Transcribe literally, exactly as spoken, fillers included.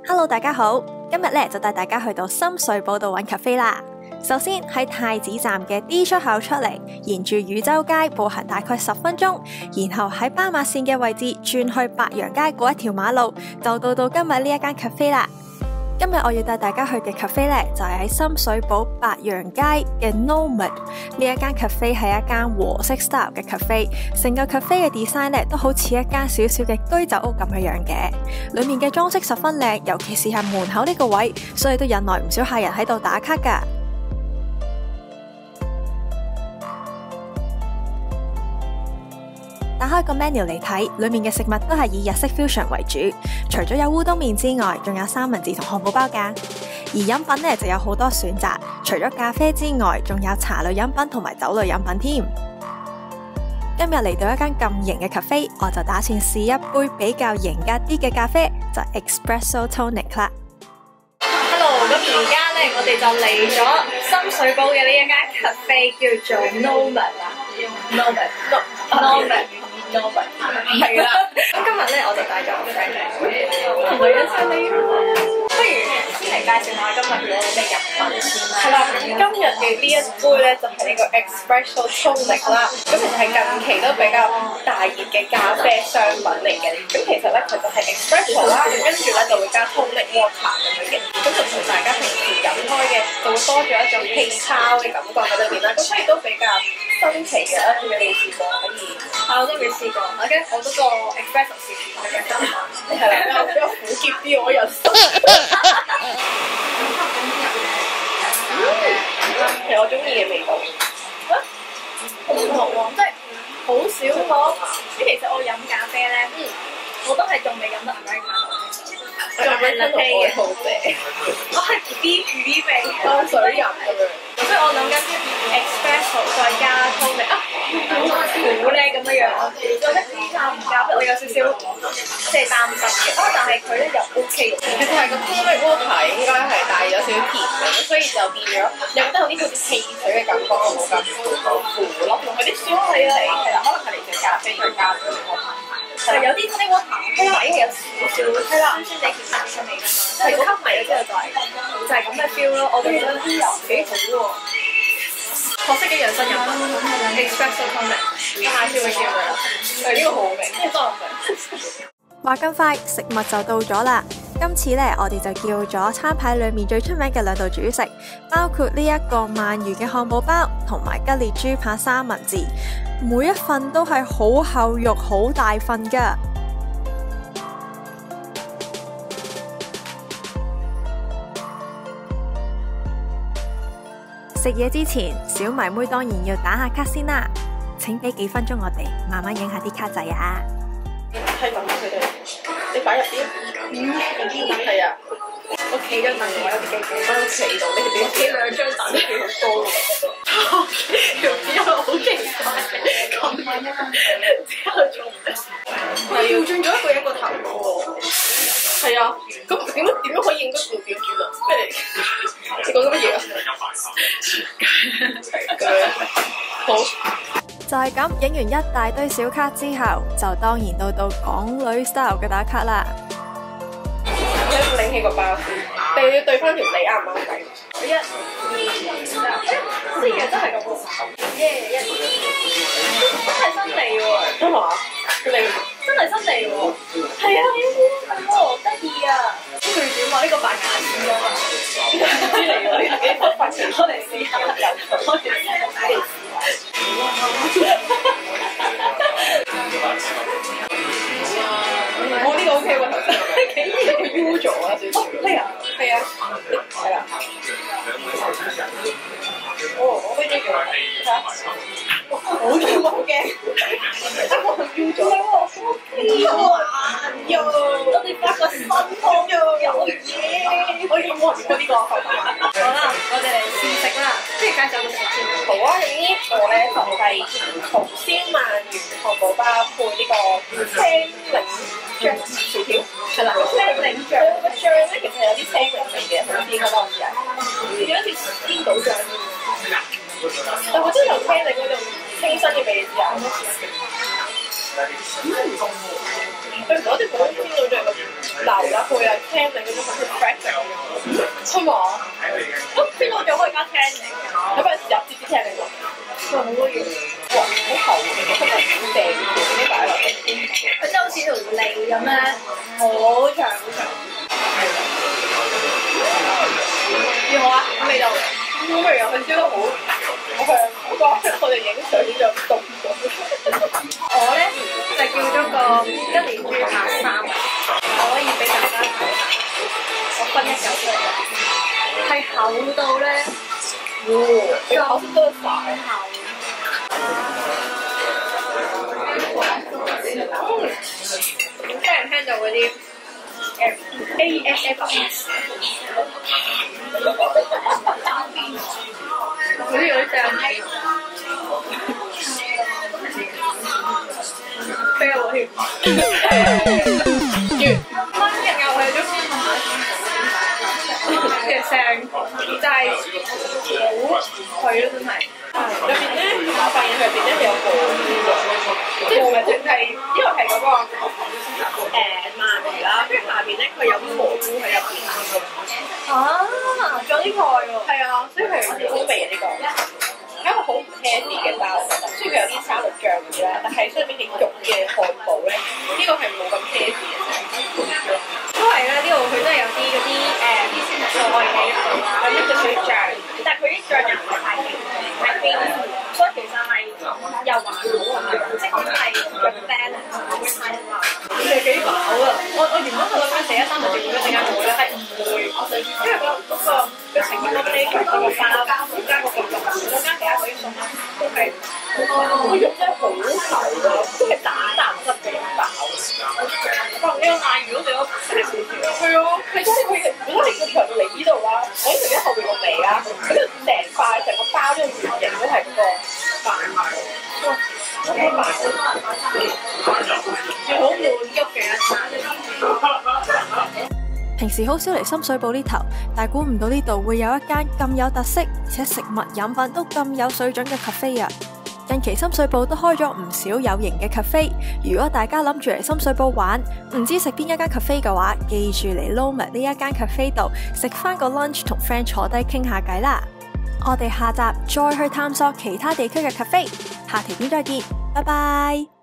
Hello， 大家好，今日咧就帶大家去到深水埗度揾 cafe 啦。首先喺太子站嘅 D 出口出嚟，沿住汝州街步行大概十分鐘，然後喺斑馬線嘅位置轉去白楊街嗰一條馬路，就到到今日呢一間 cafe 啦。今日我要帶大家去嘅 cafe 咧，就係喺深水埗白楊街嘅 Nomad。呢一間 cafe 係一間和式 style 嘅 cafe， 成個 cafe 嘅 design 咧都好似一間小小嘅居酒屋咁樣樣嘅。裏面嘅裝飾十分靚，尤其是係門口呢個位，所以都引來唔少客人喺度打卡噶。打開個 menu 嚟睇，裏面嘅食物都係以日式 fusion 為主，除咗有烏冬麵之外，仲有三文治同漢堡包噶。而飲品呢就有好多選擇，除咗咖啡之外，仲有茶類飲品同埋酒類飲品添。今日嚟到一間咁型嘅 cafe， 我就打算試一杯比較型格啲嘅咖啡，就 Espresso Tonic 啦。Hello， 咁而家呢，我哋就嚟咗深水埗嘅呢一間 cafe， 叫做 Nomad 啦。Nomad。Nomad 係啦，咁今日咧我就帶咗個 friend 嚟，同女人上嚟啦。不如先嚟介紹下今日嘅咩飲品先啦。係啦，今日嘅呢一杯咧就係呢個 Espresso Tonic 啦。咁其實係近期都比較大熱嘅咖啡商品嚟嘅。咁其實咧佢就係 Espresso 啦，跟住咧就會加 Tonic Water 咁樣嘅。咁就同大家平時飲開嘅就會多咗一種氣泡嘅感覺喺裏邊啦。咁所以都比較新奇嘅啦，你未試過可以？係，我都未試過。OK， 我嗰個 Espresso 試過嘅，係啦，比較苦澀啲我人生。其實我中意嘅味道，啊，好唔同喎，即係好少我。即其實我飲咖啡咧，嗯，我都係仲未飲得 Americano， 仲係 latte 嘅好正。我係 B B 味，當水飲咁樣。所以我諗緊 Espresso 再加 Tonic 啊，苦咧咁樣樣，覺得夾唔夾得我有少少即係擔心嘅。啊，但係佢咧又 OK 嘅。其實係個 Tonic Water 應該係帶有少少甜味，所以就變咗有得有啲好似汽水嘅感覺，冇咁苦咯，同埋啲酸味嚟，係啦，可能係嚟自咖啡再加咗 Water。係有啲 Tonic Water 底係有少少係啦，酸酸地甜甜嘅味㗎嘛。係吸埋咗之後就係就係咁嘅 feel 咯。我覺得啲油幾好喎。學識一樣新飲品 ，Espresso Tonic， 下次會叫佢啦。係呢個好味，真係多謝。話咁快，食物就到咗啦。今次呢，我哋就叫咗餐牌裏面最出名嘅兩道主食，包括呢一個鰻魚嘅漢堡包同埋吉列豬扒三文治，每一份都係好厚肉、好大份㗎。食嘢之前，小迷妹當然要打下卡先啦。請俾幾分鐘我哋慢慢影下啲卡仔啊！係咁佢哋，你擺入啲，嗯，係啊。我企咗凳位，有啲幾幾分企度，你哋要企兩張凳，企好高喎。因為我好奇怪，咁之後做唔得。佢調轉咗一個人個頭喎。係啊，咁點點樣可以應該調轉轉啊？咩嚟？你講緊乜嘢啊？好，就係咁影完一大堆小卡之後，就當然到到港女 style 嘅打卡啦。你拎起個包先，你要對翻條脷啱唔啱計？一、二、三，啲嘢真係咁喎！耶，一、二，真係新嚟喎！真係嘛？你真係新嚟喎！係啊，好得意啊！最點話呢個扮牙齒啊嘛？呢個唔知嚟喎，呢個幾多塊錢？我嚟試下，我嚟試下。我呢個 OK 喎，頭先幾呢個 U 咗啊，少少。係啊，係啊，係啦。哦，我飛咗佢，睇下。好驚好驚，我 U 咗。哇！又我哋發個新湯又有嘢，我已經冇試過呢個。好啦，我哋嚟試食啦，不如介紹個食先。好啊，咁呢個咧就係紅燒鰻魚漢堡包配呢個青檸醬薯條，係啦，青檸醬個醬咧其實有啲青檸味嘅，好似嗰個嘢，有一條鮮島醬，但係真係有青檸嗰種清新嘅味道。嗯，對唔住，我啲普通鮮島醬咁流啦，佢係青檸嗰種好 fresh 嘅，係嘛？咁邊個仲可以加青檸嘅？有陣時有啲啲青檸喎，佢好多嘢，哇！好厚嘅，真係好正，自己擺落去。 佢真係好似條脷咁咧，好長好長。 要好啊？味道好味啊！佢燒得好好香，好香！我哋影相就凍咗。 我咧就叫咗個一年豬扒三，我可以俾大家睇下，我分一嚿出嚟，係厚到咧， 哇！你口先得晒。 厚。 嗯，聽唔聽到嗰啲誒 A S M R？ 嗰啲嗰啲醬味，飛我添。完，蚊嘅牛係都嘅聲，就係好脆咯，真係。入邊咧，我發現佢入邊咧係有蘑菇，即係唔係淨係，因為係嗰個誒鰻魚啦，跟住下邊咧佢有啲蘑菇喺入邊。 啊，仲有啲菜喎。 係啊，所以係好味啊呢個，係一個好唔 healthy 嘅包，我覺得。雖然佢有啲沙律醬嗰啲啦，但係上面嘅肉嘅漢堡咧，呢個係冇咁 healthy 嘅。 都係啦，呢度佢都係有啲嗰啲誒啲菜喺度啦， 有啲水醬， 但係佢啲醬又唔係太勁，太冰，所以其實係又還好咁樣，即係係個 balance 唔會太辣。 其實幾飽啊！我我原本我諗緊食一餐就整咗陣間好咧，係唔會，因為嗰嗰個佢成個 flavor 嗰個包加個個肉，再加其他嗰啲餸都係，個肉真係好厚啊，都係蛋蛋質嘅飽。哇！呢個鰻魚都食咗成少少。係啊，係真係佢如果你個長嚟呢度啦，我食咗後邊個尾啦，咁就成塊成個包呢個圓形都係嗰個飯。哇！好飽，係好滿足嘅一餐。 平時好少嚟深水埗呢頭，但估唔到呢度會有一間咁有特色，而且食物飲品都咁有水準嘅 cafe 啊！近期深水埗都開咗唔少有型嘅 cafe， 如果大家諗住嚟深水埗玩，唔知食邊一間 cafe 嘅話，記住嚟撈埋呢一間 cafe 度食翻個 lunch 同 friend 坐低傾下偈啦！我哋下集再去探索其他地區嘅 cafe， 下條片再見，拜拜。